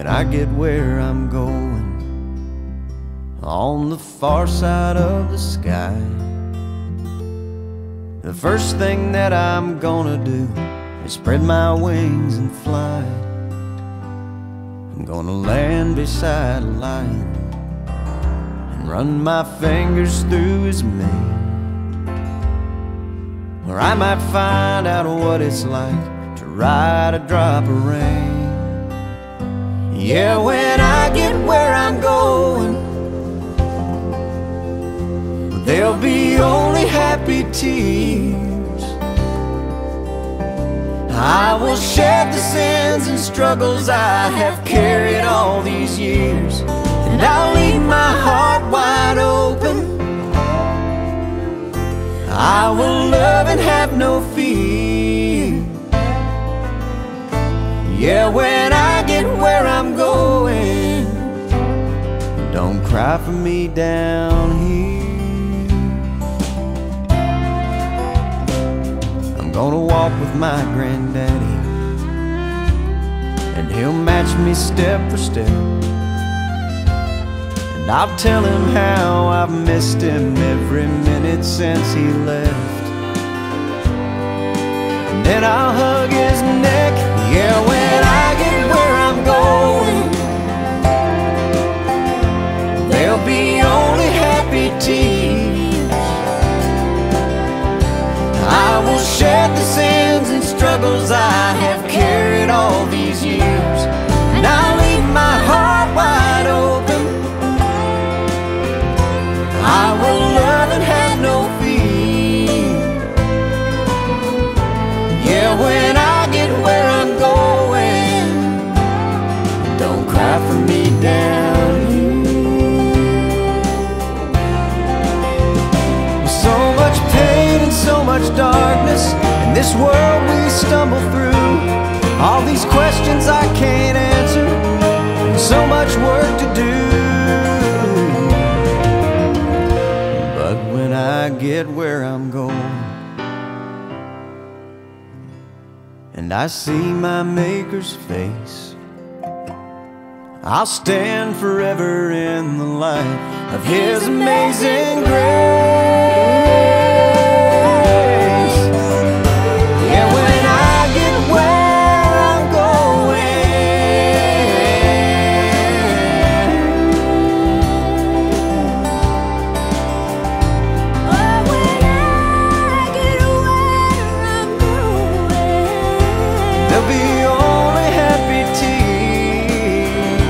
I get where I'm going, on the far side of the sky, the first thing that I'm gonna do is spread my wings and fly. I'm gonna land beside a lion and run my fingers through his mane. Or I might find out what it's like to ride a drop of rain. Yeah, when I get where I'm going, there'll be only happy tears. I will shed the sins and struggles I have carried all these years, and I'll leave my heart wide open. I will love and have no fear. Yeah, when I get where I'm going, don't cry for me down here. I'm gonna walk with my granddaddy, and he'll match me step for step. And I'll tell him how I've missed him every minute since he left. And then I'll hug his neck. Yeah, when I get where I'm going, there'll be only happy tears. I will shed the sins and struggles I have carried all these years, and I'll leave my heart wide open. I will love and have no fear. Yeah, when I get where I'm going, don't cry for me down here. So much pain and so much darkness in this world we stumble through. All these questions I can't answer, and so much work to do. But when I get where I'm going, and I see my Maker's face, I'll stand forever in the light of His amazing grace. Yeah, when I get where I'm going, oh, when I get where I'm going, there'll be only happy tears.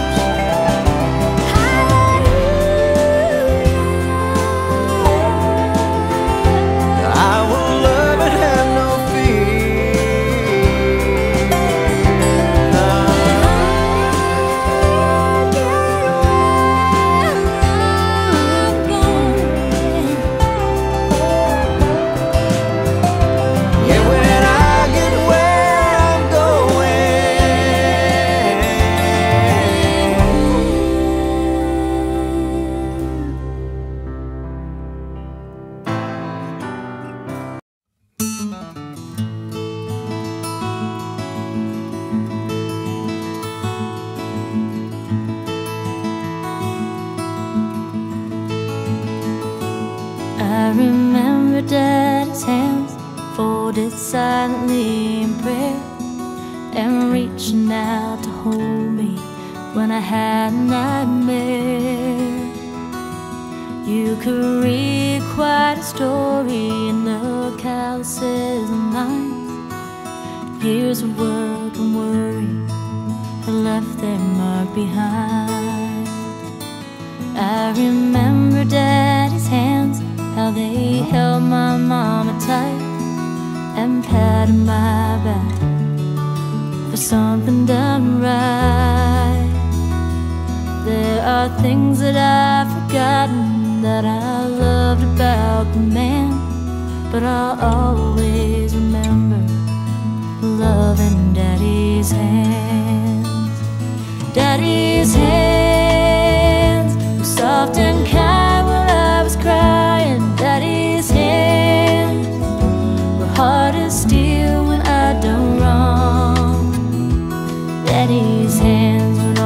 I will love and have no fear. Yeah, when I get where I'm I remember Daddy's hands folded silently in prayer, and reaching out to hold me when I had a nightmare. You could read quite a story in the calluses and lines. Years of work and worry had left their mark behind. I remember Daddy's hands, how they held my mama tight and patted my back for something done right. There are things that I've forgotten that I loved about the man, but I'll always remember loving Daddy's hands. Daddy's hands were soft and kind when I was crying. Daddy's hands were hard as steel when I done wrong. Daddy's hands were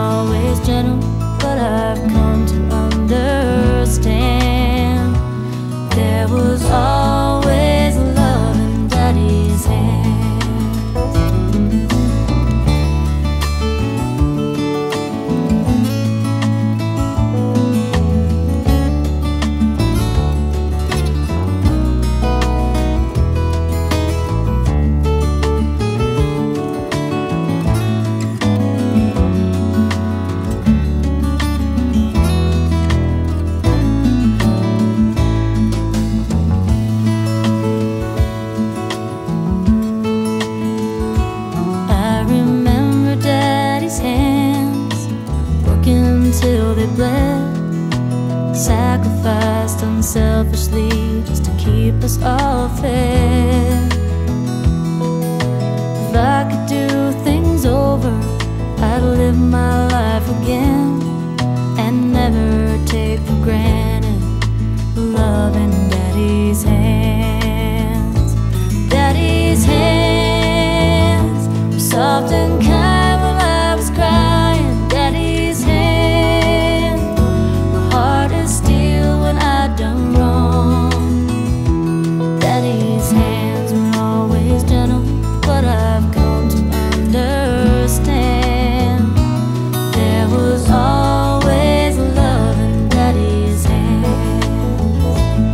selfishly just to keep us all fed. If I could do things over, I'd live my life again and never take for granted love in Daddy's hands. Daddy's hands were soft and kind when I was crying. Daddy's hands were hard as steel when I'd done wrong. Daddy's hands were always gentle, but I've come to understand there was always love in Daddy's hands.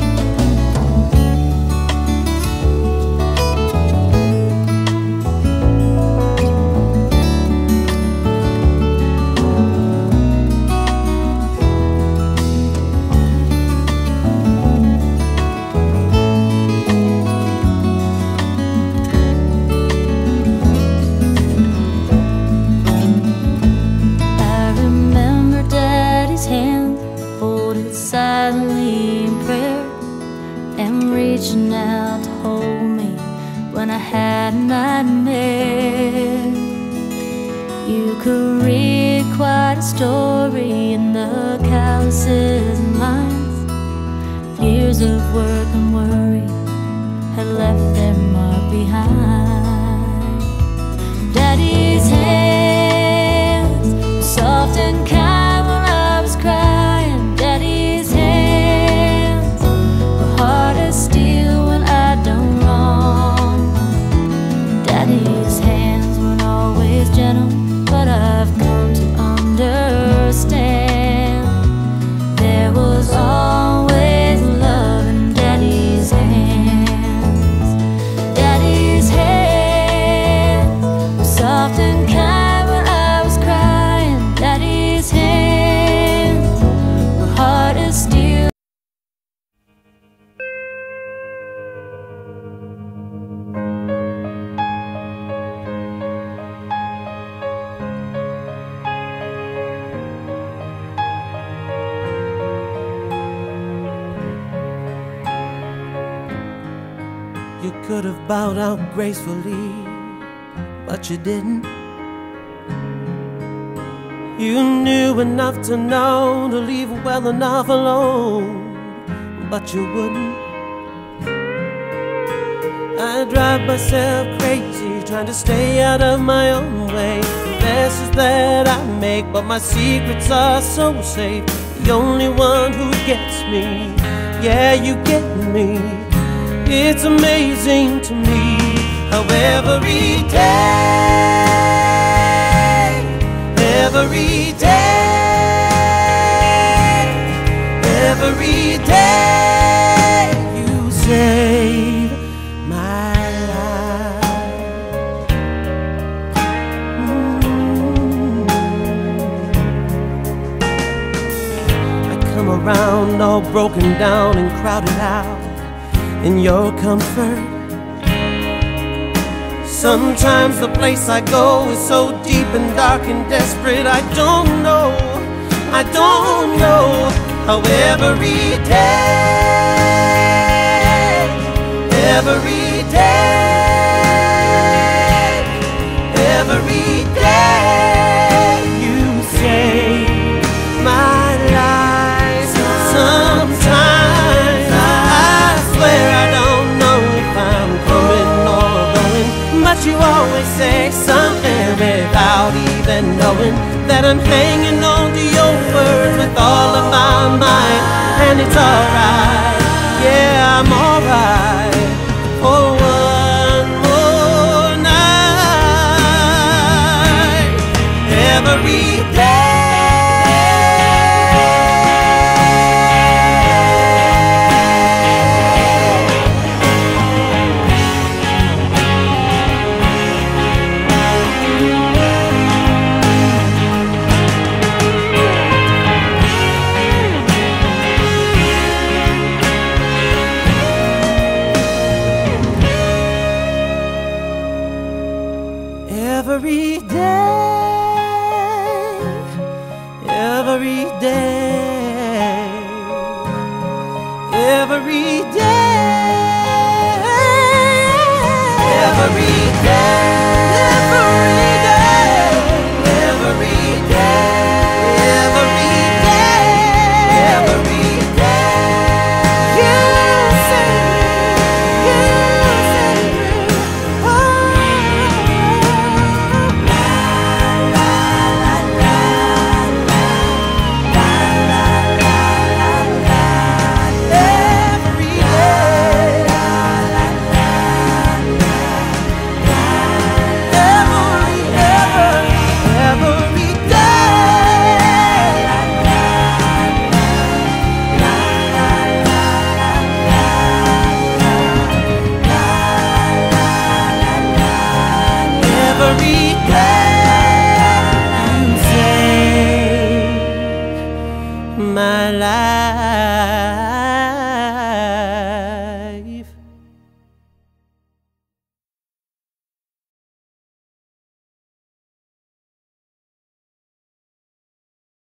I remember Daddy's hand folded silently in prayer and reaching out to hold me when I had a nightmare. You could read quite a story in the calluses and lines. Years of work and worry had left their mark behind. Daddy's hands were soft and kind when I was crying. Daddy's hands were hard as steel when I'd done wrong. Daddy's hands weren't always gentle, but I've come to understand there was always love in Daddy's hands. Daddy's hands were soft and kind when I was crying. Daddy's hands were hard as steel. You could have bowed out gracefully, but you didn't. You knew enough to know to leave well enough alone, but you wouldn't. I drive myself crazy trying to stay out of my own way. Confessions that I make, but my secrets are so safe. The only one who gets me, yeah, you get me. It's amazing to me how every day, every day, every day you save my life. I come around all broken down and crowded out in your comfort. Sometimes the place I go is so deep and dark and desperate. I don't know how every day, every day, every day you save my life. Sometimes I swear I don't know if I'm coming or going, but you always say something without even knowing that I'm hanging on to your word with all of my might. And it's alright, yeah, I'm alright for one more night. Every day, every day, my life.